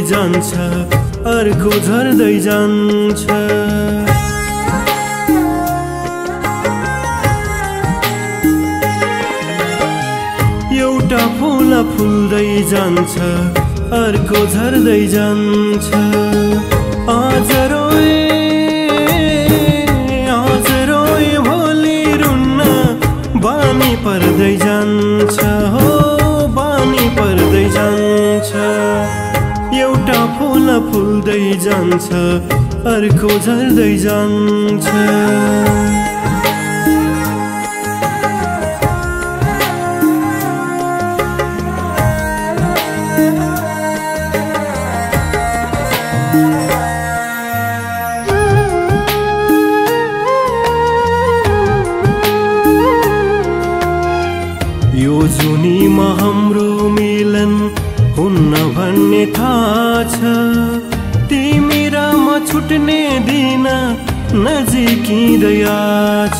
जान्छ अर्को झर्दै जान्छ। एउटा फूल फुल्दै जान्छ अर्को झर्दै जान्छ। आज रोए भोलि रुन्न बानी पर्दै जान्छ हो बानी पर्दै जान्छ। एउटा फूल फुल्दै जान्छ अर्को झर्दै जान्छ। यो जुनीमा हाम्रो मिलन हुन्न भन्ने थाहा छ। तिमी र म छुट्ने दिन नजिकिँदै आछ।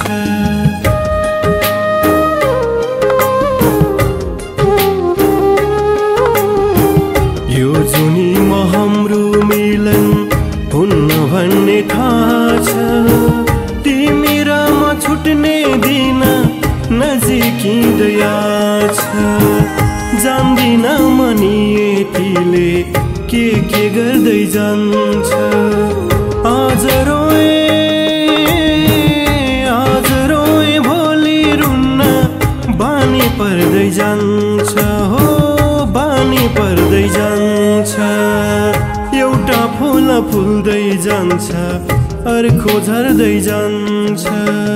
यो जुनीमा हाम्रो मिलन हुन्न भन्ने थाहा छ। तिमी र म छुट्ने दिन नजिकिँदै आछ। जान्दिन मनी यतिले के गर्दै जान्छ। आज रोए भोलि रुन्न बानी पर्दै जान्छ हो बानी पर्दै जान्छ। एउटा फूल फुल्दै जान्छ अर्को झर्दै जान्छ।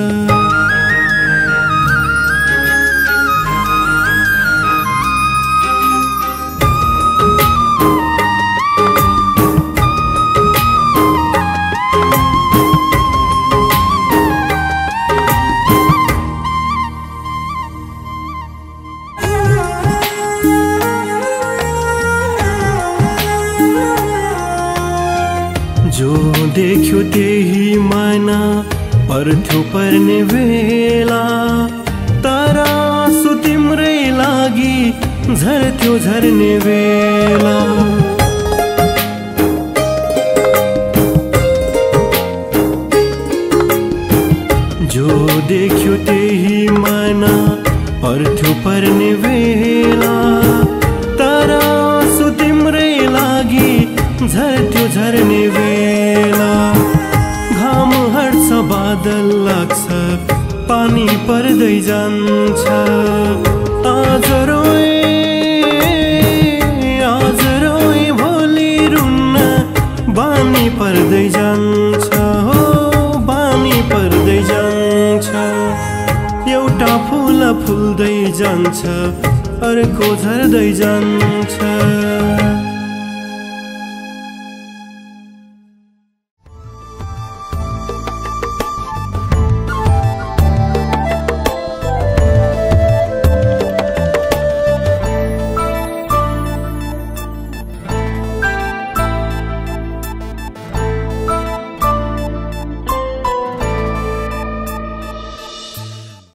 जो देख्यो त्यही माना पर्थ्यो पर्ने बेला। तर आँसु तिम्रै लागि झर्थ्यो झर्ने बेला। जो देख्यो त्यही माना पर्थ्यो पर्ने बेला। तर आँसु तिम्रै लागि झर्थ्यो झर्ने बेला। घाम हट्छ बादल लाग्छ पानी पर्दै जान्छ। आज रोए भोलि रुन्न बानी पर्दै जान्छ हो बानी पर्दै जान्छ। एउटा फूल फुल्दै जान्छ अर्को झर्दै जान्छ।